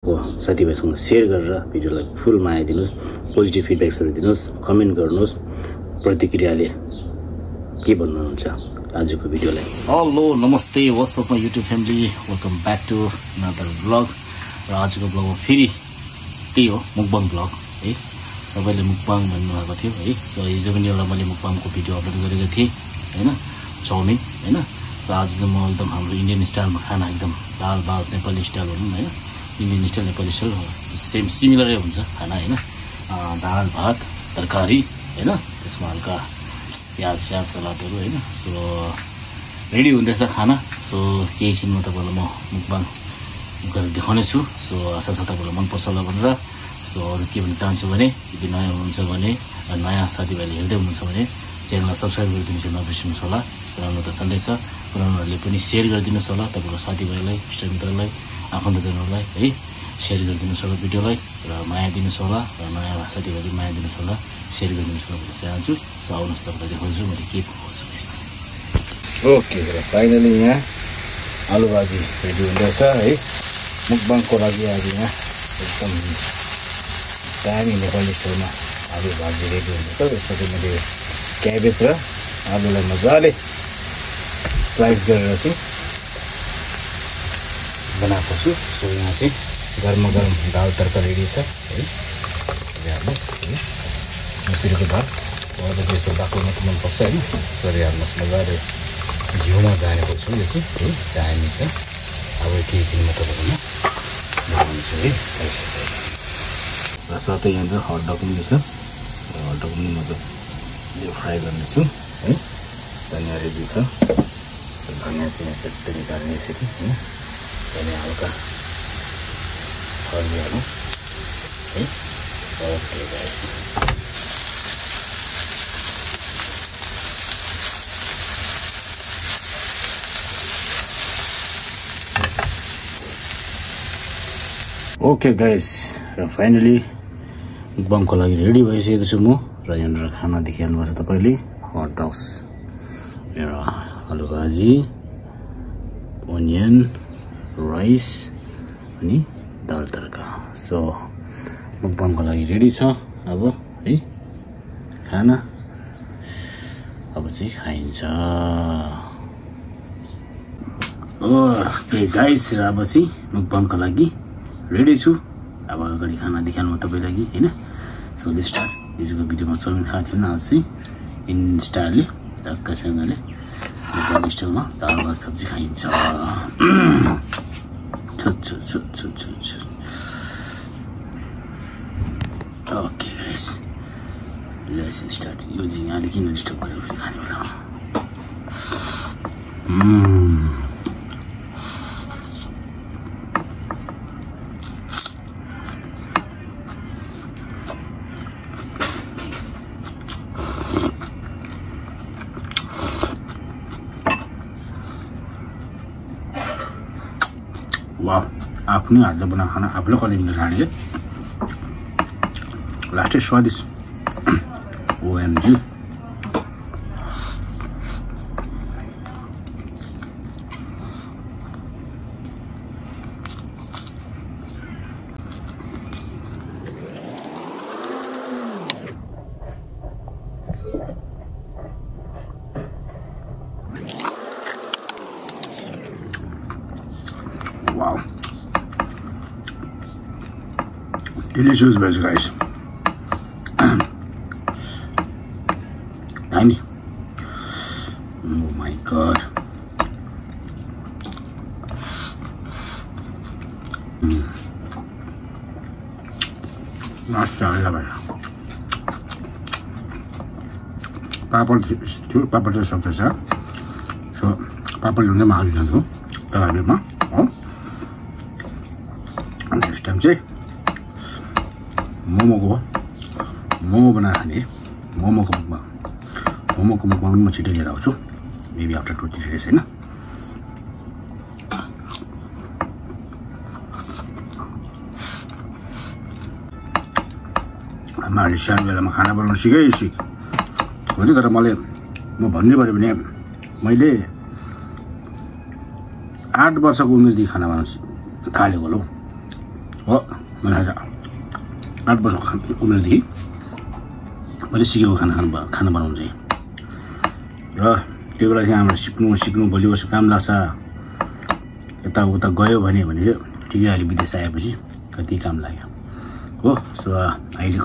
तपाईको साथीभाइसँग शेयर गरेर भिडियोलाई फुल माया दिनुस्, पोजिटिभ फिडब्याक्सहरु दिनुस्, कमेन्ट गर्नुस्, प्रतिक्रियाले के भन्नुहुन्छ आजको भिडियोलाई। हेलो नमस्ते what's up my YouTube family, welcome back to another vlog. र आजको ब्लगमा फेरि त्यही हो मुकबाङ ब्लग है। सबैले मुकबाङ भन्नुभएको थियो है। सो हिजो पनि एउटा मैले मुकबाङको भिडियो अपलोड गरेको थिएँ हैन, चाउमिन हैन। सो आज चाहिँ म एकदम हाम्रो इन्डियन स्टाइलमा खाना एकदम दाल भात नेपाली स्टाइल भनौँ हैन, Indian style Nepali style same सिमिलरै हुन्छ खाना हैन। दाल भात तरकारी हैन, त्यसमा हल्का प्याज स्याज सलादहरू हैन। सो रेडी हुँदैछ खाना। सो केही छिनमा तपाईँलाई म मुकबाङ गरेर देखाउने छु। सो आशा छ तपाईँलाई मनपर्छ होला भनेर। सो अरू के भन्न चाहन्छु भने यदि नयाँ हुनुहुन्छ भने नयाँ साथीभाइले हेर्दै हुनुहुन्छ भने च्यानललाई सब्सक्राइब गरिदिनुहोस्, नबिर्सिनुहोस् होला। पुरानो त छँदैछ, पुरानोहरूले पनि सेयर गरिदिनुहोस् होला, तपाईँको साथीभाइलाई, इष्टमित्रलाई, आफन्तजनहरूलाई है सेयर गरिदिनुहोस् होला भिडियोलाई। र माया दिनुहोस् होला, र नयाँ साथीभाइले माया दिनुहोस् होला, सेयर गरिदिनुहोस् होला भन्न चाहन्छु। सो आउनुहोस् तपाईँलाई देखाउँछु मैले के पकाउँछु। ओके, र फाइनली यहाँ आलु भाजी रेडी हुँदैछ है मुकबाङको लागि। आज यहाँ एकदम दामी नेपाली स्टाइलमा आलु भाजी रेडी हुँदैछ। त्यसमा चाहिँ मैले क्याबेज र आलुलाई मजाले स्लाइस गरेर चाहिँ बनाएको छु। सो यहाँ चाहिँ गरम गरम दाल तड्का रेडी छ है। मुसुरीको दाल अझ यसो बाक्लो मात्रै मनपर्छ होइन। यसरी हाल्नुहोस्, मजाले घिउमा जानेको छु यो चाहिँ है, चाइनिज छ। अब केही छिनमा तपाईँकोमा बनाउँछु है। र साथै यहाँनिर हटडग पनि छ, र हटडग पनि मजाले फ्राई गर्नेछु है। धनियाँ रेडी छ, धनियाँ चाहिँ चट्टै निकाल्ने यसरी होइन। धनियाँ हल्का हल्दिहालौँ है। ओके गाइस, ओके गाइस, र फाइनली मुकबाङको लागि रेडी भइसकेको छु म। र यहाँनिर खाना देखिहाल्नु भएको छ तपाईँले, हट डग्स, आलु भाजी, ओनियन, राइस अनि दाल तड्का। सो मुकबाङको लागि रेडी छ अब है खाना। अब चाहिँ खाइन्छ। ओके गाइस, र अब चाहिँ मुकबाङको लागि रेडी छु। अब अगाडि खाना देखाउनु तपाईँ लागि होइन। So let's start. हिजोको भिडियोमा चाउमिन खाएको थिएन, आज चाहिँ इन्डियन स्टाइलले टक्कसँगले नेपाली स्टाइलमा दाल भात सब्जी खाइन्छ। Okay guys, let's start. यो चाहिँ यहाँले किन डिस्टर्ब गरेर खाने बेलामा वाह, आफ्नै हातले बनाएको खाना आफूले कहिले मिलेर खाने क्या, लास्टै स्वादिष्ट। OMG, wow, delicious veg rice. Tiny. Oh my god. Mashallah bhai. Papad थियो, papad चाहिँ सक्दैछ। सो पापड ल्याउनै माग्नु जान्छु तराबीमा हो। नेक्स्ट टाइम चाहिँ मोमो बनाएर खाने। मोमोको मुकबाङ म छिटै लिएर आउँछु, मेबी आफ्टर 2-3 days होइन। आमाले सानो बेलामा खाना बनाउनु सिक हुन्छ। तर म भन्नै पर्यो भने मैले 8 वर्षको उमेरदेखि खाना बनाउनु थालेको होला। हो मलाई 8 वर्ष उमेरदेखि मैले सिकेको खाना बनाउनु चाहिँ र त्यो बेला चाहिँ हाम्रो सिक्नु भोलि वर्ष काम लाग्छ यताउता गयो भने ठिकै अहिले विदेश आएपछि कति काम लाग्यो हो। सो अहिलेको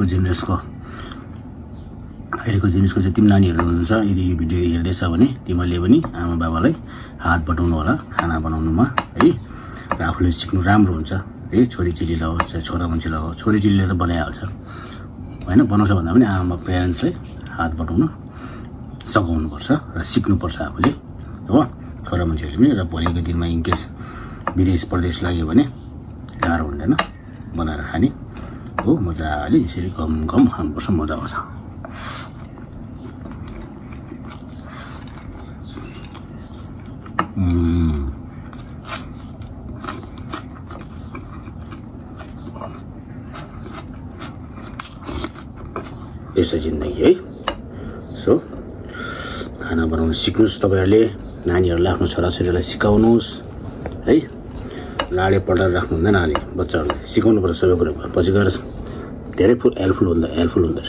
जेनेरेसनको जति पनि नानीहरू हुनुहुन्छ यदि यो भिडियो हेर्दैछ भने तिमीहरूले पनि आमा बाबालाई हात बटाउनु होला खाना बनाउनुमा है र आफूले सिक्नु राम्रो हुन्छ है। छोरीचेलीलाई होस् चाहे छोरा मान्छेलाई होस् छोरीचेलीले त बनाइहाल्छ होइन बनाउँछ भन्दा पनि आमा प्यारेन्ट्सले हात बटाउन सघाउनुपर्छ र सिक्नुपर्छ आफूले हो छोरा मान्छेहरूले पनि। र भोलिको दिनमा इनकेस विदेश प्रदेश लाग्यो भने गाह्रो हुँदैन बनाएर खाने हो। मजाले यसरी कम खानुपर्छ मजा आउँछ। त्यस्तो जिन्दगी है। सो खाना बनाउन सिक्नुहोस् तपाईँहरूले नानीहरूलाई आफ्नो छोराछोरीलाई सिकाउनुहोस् है। लाडे पल्टाएर राख्नु हुँदैन अहिले बच्चाहरूलाई सिकाउनु पर्छ सबै कुरो पछि गएर धेरै हेल्पफुल हुँदो रहेछ।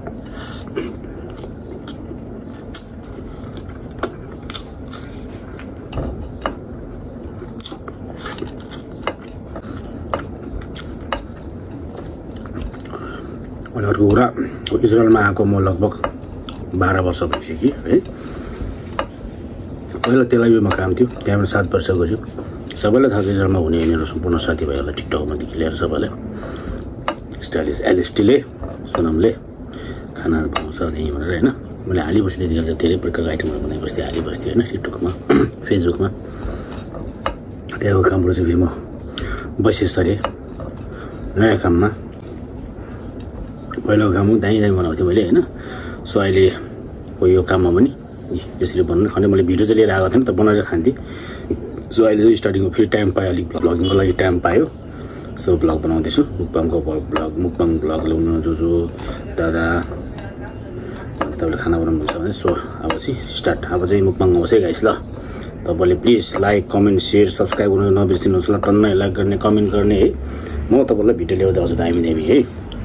अनि अर्को कुरा इजरायलमा आएको म लगभग 12 वर्ष भइसक्यो है। पहिला तेलाइमा काम थियो त्यहाँबाट 7 वर्ष गऱ्यो। सबैलाई थाहा छ इजरायलमा हुने मेरो सम्पूर्ण साथीभाइहरूलाई टिकटकमादेखि लिएर सबैलाई स्टाइलिस एलएसटीले सोनमले खाना बनाउँछ नि भनेर होइन। मैले हालिबस्ती त्यतिखेर चाहिँ धेरै प्रकारको आइटमहरू बनाइबस्थेँ हालिबस्थेँ होइन टिकटकमा फेसबुकमा। त्यहाँको कामबाट चाहिँ फेरि म बसिस सरेँ नयाँ काममा। पहिलाको काम दामी बनाउँथेँ मैले होइन। सो अहिले यो काममा पनि यसरी बनाउनु खाने मैले भिडियो चाहिँ लिएर आएको थिएँ त बनाएर खान्थेँ। सो अहिले चाहिँ स्टार्टिङमा फेरि टाइम पायो अलिक भ्लगिङको लागि टाइम पायो। सो भ्लग बनाउँदैछु मुकबाङ भ्लग ल्याउनु जो दादा तपाईँले खाना बनाउनुहुन्छ भने। सो अब चाहिँ स्टार्ट अब चाहिँ मुकबाङ आउँछ है गाइस ल। तपाईँले please like comment share subscribe गर्नु नबिर्सिनुहोस् ल। टन्नै लाइक गर्ने कमेन्ट गर्ने है। म तपाईँलाई भिडियो ल्याउँदै आउँछु दामी है।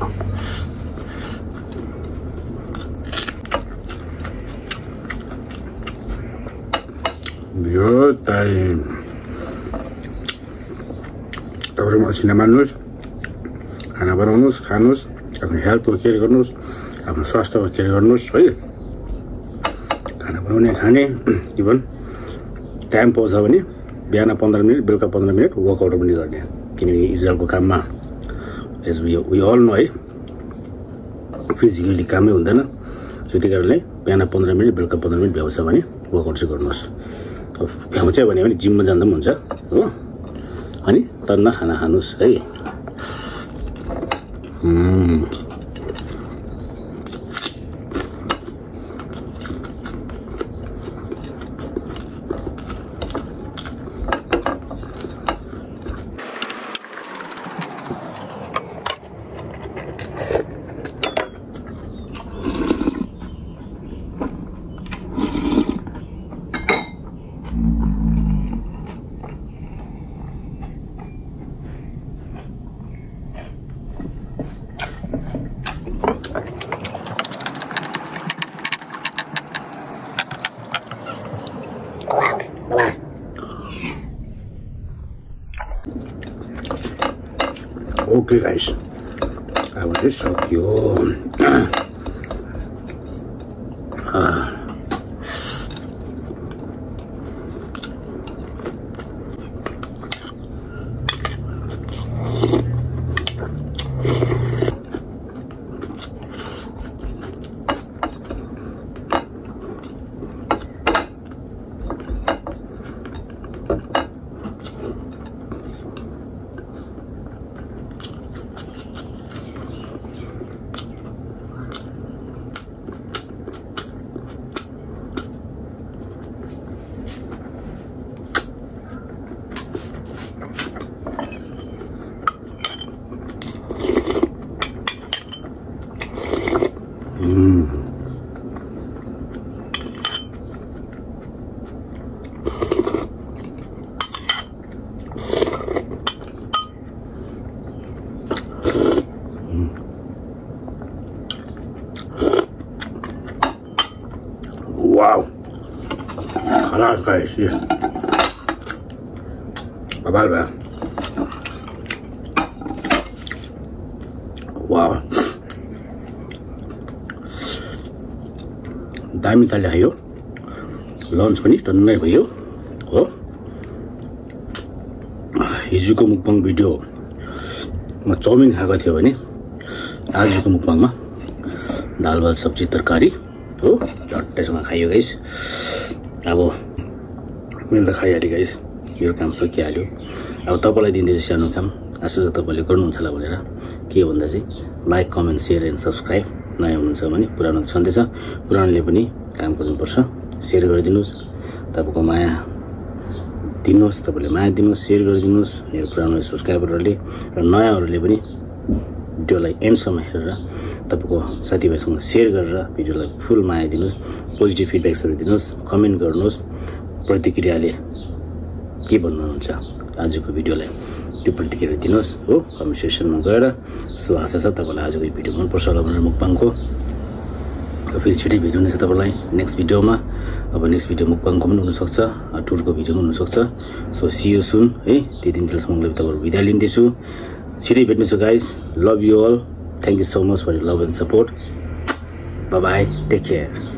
यो तपाईँहरू मसिन मान्नुहोस् खाना बनाउनुहोस् खानुहोस् आफ्नो हेल्थको केयर गर्नुहोस् आफ्नो स्वास्थ्यको केयर गर्नुहोस् है। खाना बनाउने खाने इभन टाइम पाउँछ भने बिहान 15 मिनट बेलुका 15 मिनट वर्कआउट पनि गर्ने किनकि इजरायलको काममा एज वी अल नो है फिजिकली कामै हुँदैन। त्यति कारणले बिहान 15 मिनट बेलुका 15 मिनट भ्याउँछ भने वर्कआउट चाहिँ गर्नुहोस्। भ्याउँछ भने पनि जिममा जाँदा पनि हुन्छ हो। अनि टन्न खाना खानुहोस् है। Okay guys, I will just shock you. खलास खाएपछि बबाल भयो वाह दामी थाले खायो लन्च पनि टन्नै भयो हो हिजोको मुकबाङ भिडियोमा चाउमिन खाएको थियो भने आजको मुकबाङमा दाल भात सब्जी तरकारी हो झट्टैसँग खायो गाइस अब मैले त खाइहालेँ गाइस मेरो काम सकिहाल्यो अब तपाईँलाई दिँदैछु सानो काम आशा छ तपाईँले गर्नुहुन्छ होला भनेर के भन्दा चाहिँ like comment share and subscribe नयाँ हुनुहुन्छ भने पुरानो छँदैछ पुरानोले पनि काम गर्नुपर्छ सेयर गरिदिनुहोस् तपाईँको माया दिनुहोस् तपाईँले माया दिनुहोस् सेयर गरिदिनुहोस् मेरो पुरानो सब्सक्राइबरहरूले र नयाँहरूले पनि भिडियोलाई एन्डसम्म हेरेर तपाईँको साथीभाइसँग सेयर गरेर भिडियोलाई फुल माया दिनुहोस् पोजिटिभ फिडब्याक्सहरू दिनुहोस् कमेन्ट गर्नुहोस् प्रतिक्रियाले के भन्नुहुन्छ आजको भिडियोलाई त्यो प्रतिक्रिया दिनुहोस् हो कमेन्ट सेक्सनमा गएर सो आशा छ तपाईँलाई आजको भिडियो मनपर्छ होला भनेर मुकबाङको फेरि छिटै भेट हुनेछ तपाईँलाई नेक्स्ट भिडियोमा अब नेक्स्ट भिडियो मुकबाङको पनि हुनसक्छ टुरको भिडियो पनि हुनसक्छ सो सी यू सुन है त्यही दिनसम्म तपाईँहरू बिदा लिँदैछु छिटै भेट्नेछु guys love you all thank you so much for love and support bye bye take care